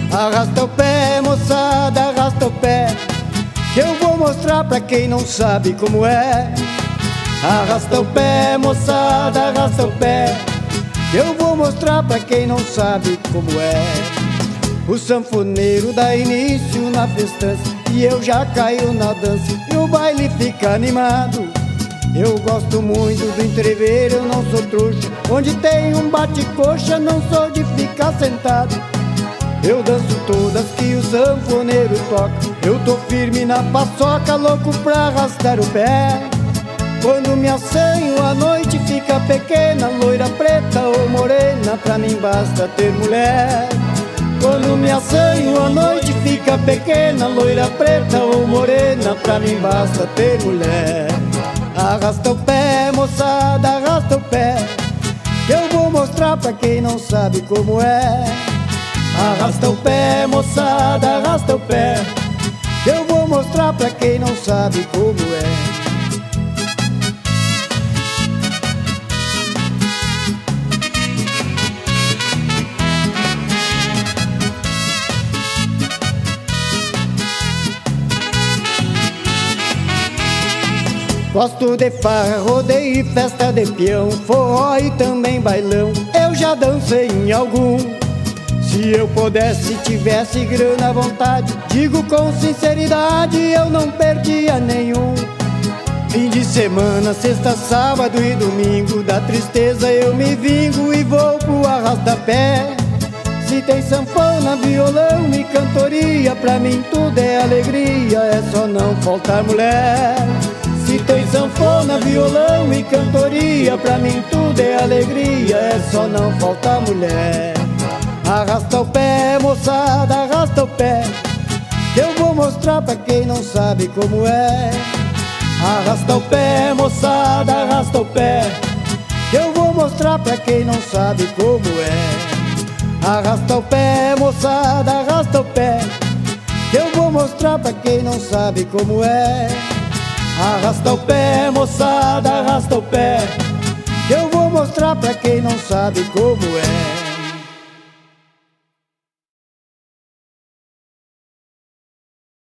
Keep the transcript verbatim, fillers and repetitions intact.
Arrasta o pé, moçada, arrasta o pé, que eu vou mostrar pra quem não sabe como é. Arrasta o pé, moçada, arrasta o pé, que eu vou mostrar pra quem não sabe como é. O sanfoneiro dá início na festança e eu já caio na dança e o baile fica animado. Eu gosto muito do entrever, eu não sou trouxa. Onde tem um bate-coxa, não sou de ficar sentado. Eu danço todas que o sanfoneiro toca. Eu tô firme na paçoca, louco pra arrastar o pé. Quando me assanho a noite fica pequena, loira, preta ou morena, pra mim basta ter mulher. Quando me assanho a noite fica pequena, loira, preta ou morena, pra mim basta ter mulher. Arrasta o pé, moçada, arrasta o pé, que eu vou mostrar pra quem não sabe como é. Arrasta o pé, moçada, arrasta o pé, que eu vou mostrar pra quem não sabe como é. Gosto de farra, rodeio e festa de peão, forró e também bailão, eu já dancei em algum. Se eu pudesse, tivesse grana à vontade, digo com sinceridade, eu não perdia nenhum. Fim de semana, sexta, sábado e domingo, da tristeza eu me vingo e vou pro arrasta-pé. Se tem sanfona, violão e cantoria, pra mim tudo é alegria, é só não faltar mulher. Se tem sanfona, violão e cantoria, pra mim tudo é alegria, é só não faltar mulher. Arrasta o pé, moçada, arrasta o pé, que eu vou mostrar pra quem não sabe como é. Arrasta o pé, moçada, arrasta o pé, que eu vou mostrar pra quem não sabe como é. Arrasta o pé, moçada, arrasta o pé, que eu vou mostrar pra quem não sabe como é. Arrasta o pé, moçada, arrasta o pé, que eu vou mostrar pra quem não sabe como é.